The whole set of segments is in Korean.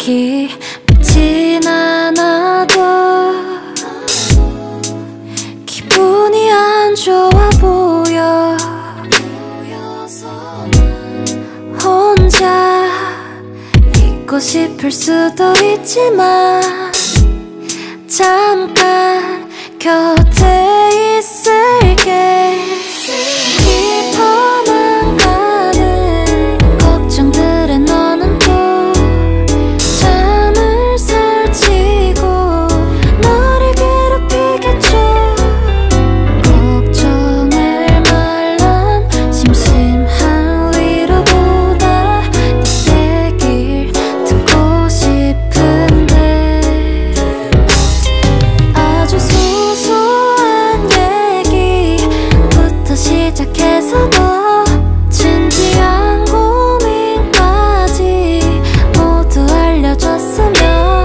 기쁘진 않아도 기분이 안 좋아 보여. 혼자 있고 싶을 수도 있지만 잠깐 곁에 있을게. 깊어만 가는 걱정들에 너는 또 잠을 설치고 너를 괴롭히겠죠. 걱정을 말란 심심한 위로보다 네 얘길 듣고 싶은데 아주 소소한 얘기부터 시작해서 더 진지한 고민까지 모두 알려줬으면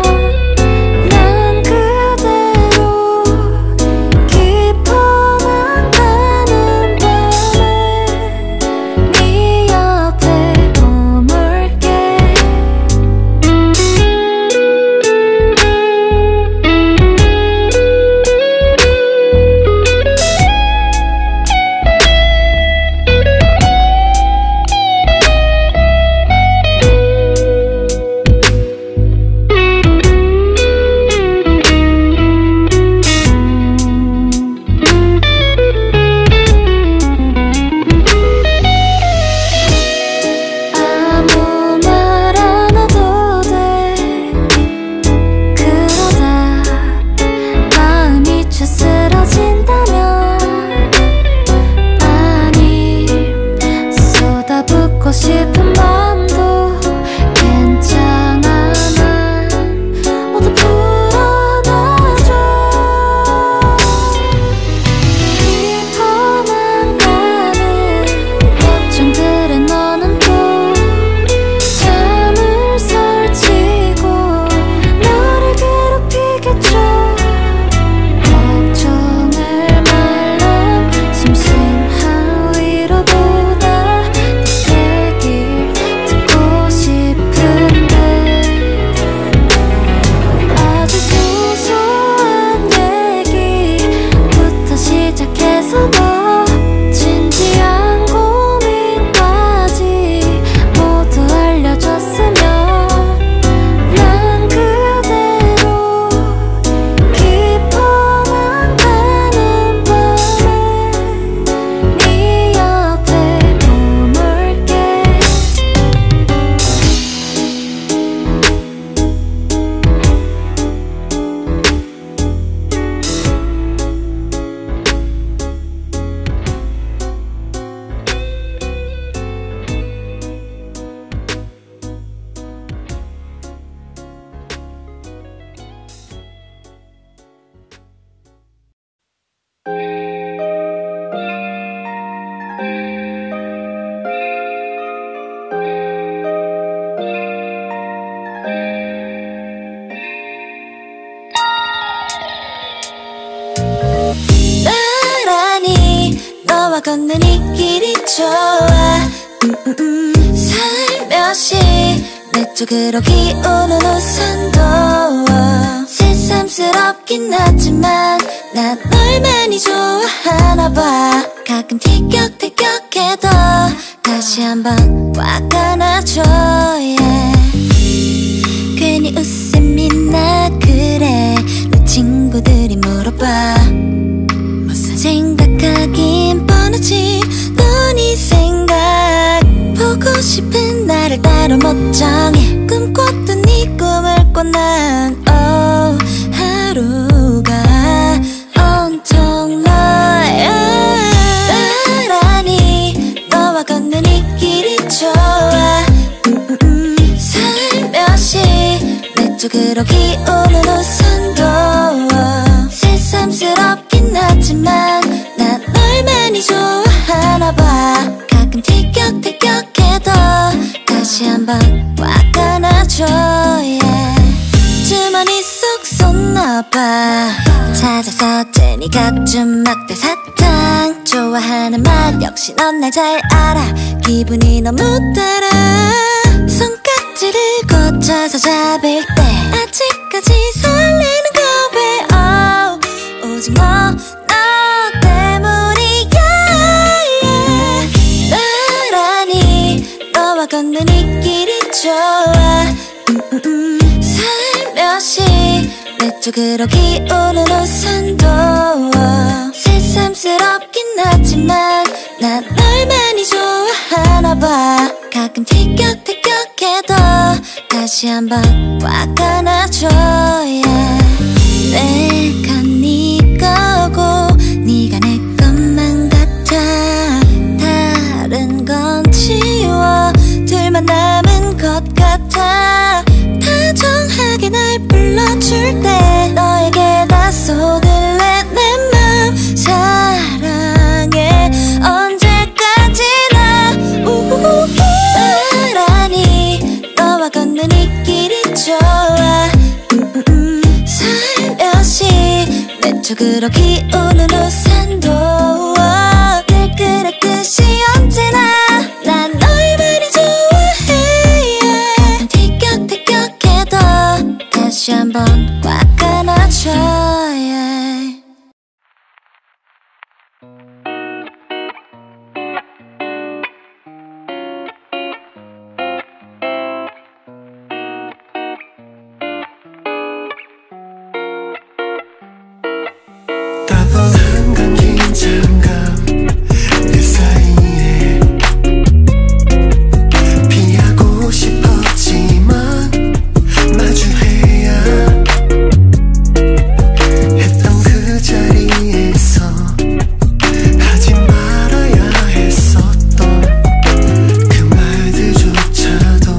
난 그대로 깊어만 가는 밤에 네 옆에 머물게. 아무 말 안 해도 돼. 그러다 마음이 추스러진다면 아님 쏟아붓고 싶은 마음도 괜찮아. 난 모두 풀어놔줘. 깊어만 가는 걱정들에 너는 또 잠을 설치고 너를 괴롭히겠죠. 걱정을 말란 심심한 위로보다 네 얘길 듣고 싶은데 아주 소소한 얘기부터 시작해서 더 진지한 고민까지 모두 알려줬으면 난 그대로 깊어만 가는 밤에 네 옆에 머물게. 나란히 너와 걷는 이 길이 좋아. 살며시 내 쪽으로 기오는 우산도 새삼스럽긴 하지만 난 널 많이 좋아하나 봐. 가끔 티격태격해도 다시 한번 꽉 안아줘. 괜히 웃음이 나 그래. 내 친구들이 물어봐. 무슨 생각하긴 뻔하지. 넌 이 생각 보고 싶은 나를 따로 못 정해. 꿈꿨던 네 꿈을 꿔 난 하루가 온통 너야. 나란히 너와 걷는 이 길이 좋아. 살며시 내 쪽으로 기오는 우산도 새삼스럽긴 하지만 난 널 많이 좋아하나 봐. 가끔 티격태격해도 다시 한번 꽉 안아줘. 주머니 속 손 넣어봐. 찾아서 제니가 준 막대 사탕. 좋아하는 맛 역시 넌 날 잘 알아. 기분이 너무 달아. 손깍지를 꽂혀서 잡을 걷는 이 길이 좋아. 살며시 내 쪽으로 기오는 우산도 새삼스럽긴 하지만 난 널 많이 좋아하나봐. 가끔 티격태격해도 다시 한번 꽉 안아줘. 내가 네 거고 네가 내 것만 같아. 다른 건 지워 둘만 남은 것 같아. 다정하게 날 불러줄 때 너에게 다 쏟을래. 내 맘 사랑해 언제까지나. 나란히 너와 걷는 이 길이 좋아. 살며시 내 쪽으로 기오는 우산도 늘 그랬듯이 언제나 난 널 많이 좋아해. 가끔 티격태격해도 다시 한번 꽉 안아줘. 따분한 건 긴장감 그 사이에 피하고 싶었지만 마주해야 했던 그 자리에서 하지 말아야 했었던 그 말들조차도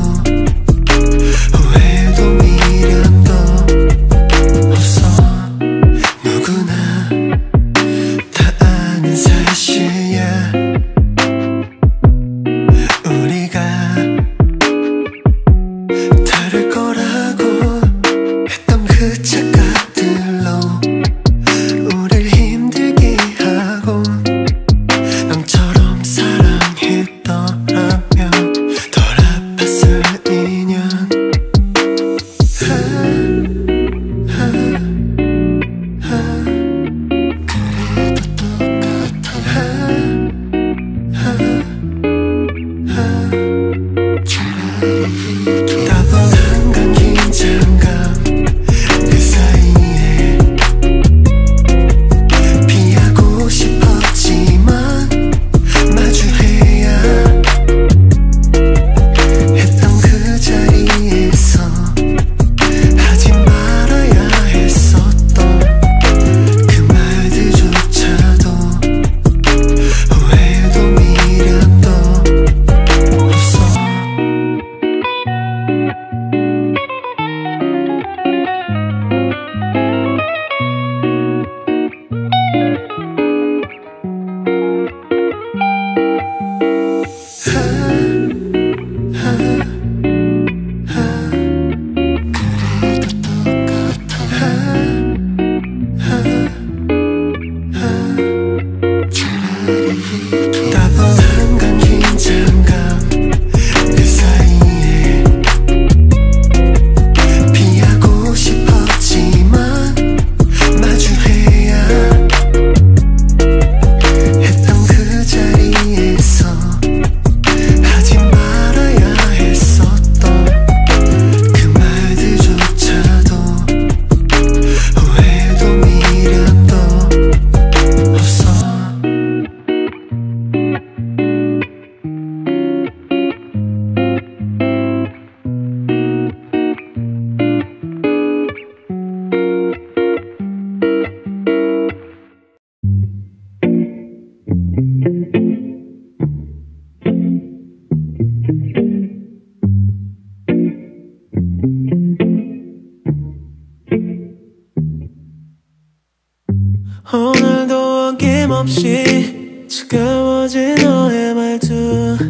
후회도 미련도 없어. 누구나 다 아는 사실이야. 우리가 다를 거라고 했던 그 착각들로 우릴 힘들게 하고 너처럼 사랑했더라면 덜 아팠을 인연. 따분한 건 긴장감 그 사이에 피하고 싶었지만 마주해야 했던 그 자리에서 하지 말아야 했었던 그 말들조차도 후회도 미련도 없어. 따분한 건 긴장감 그 사이에 피하고 싶었지만 마주해야 했던 그 자리에서 하지 말아야 했었던 그 말들조차도 후회도 미련도 없어. 오늘도 어김없이 차가워진 너의 말투.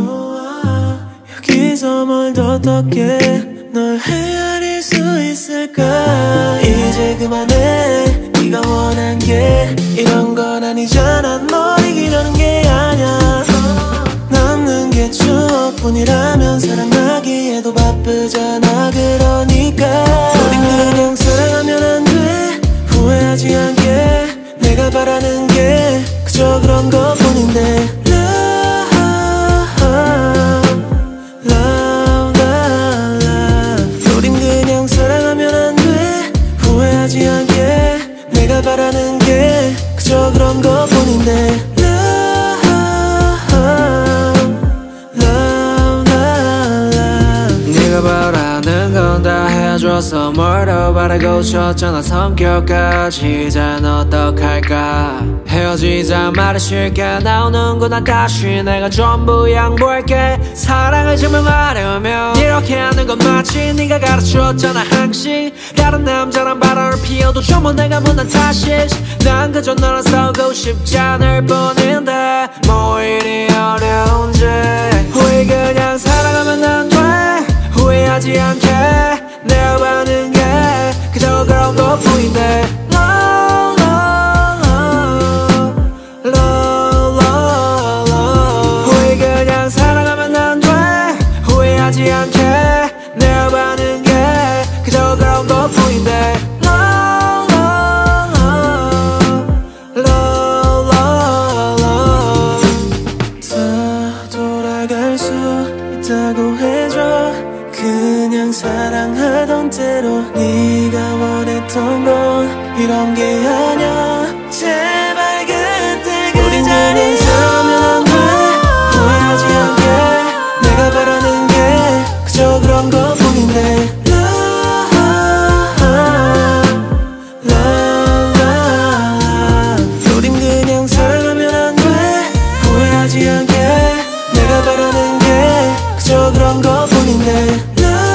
여기서 뭘 더 어떻게 널 헤아릴 수 있을까. 이제 그만해. 네가 원한 게 이런 건 아니잖아. 널 이기려는 게 아니야. 남는 게 추억뿐이라면 사랑하기에도 바쁘잖아. 그러니까 우린 그냥 사랑하면 안 돼. 후회하지 않게. 내가 바라는 게 그저 그런 것뿐인데. Love, 헤어졌어 뭘 더 바라고 쳤잖아 성격까지 이젠 어떡할까 헤어지자 말이 쉽게 나오는구나 다시 내가 전부 양보할게 사랑을 증명하려면 이렇게 하는 건 마치 네가 가르쳐줬잖아 항상 다른 남자랑 바람을 피워도 전부 내가 못난 탓이지 난 그저 너랑 싸우고 싶지 않을 뿐인데 뭐 이리 어려운지 후회 그냥 살아가면 안 돼 후회하지 않게 내가 받는 게 그저 그런 것뿐인데 후회 그냥 살아가면 안 돼 후회하지 않게 내가 받는 게 그저 그런 것뿐인데 돌아갈 수 있다고 해줘 그냥 사랑하던 대로 네가 원했던 건 이런 게 아냐 제발 그때 우린 그냥 살면 안 돼 후회하지 않게 내가 바라는 게 그저 그런 것뿐인데 우린 그냥 살면 안 돼 후회하지 않게 내가 바라는 게 그저 그런 것뿐인데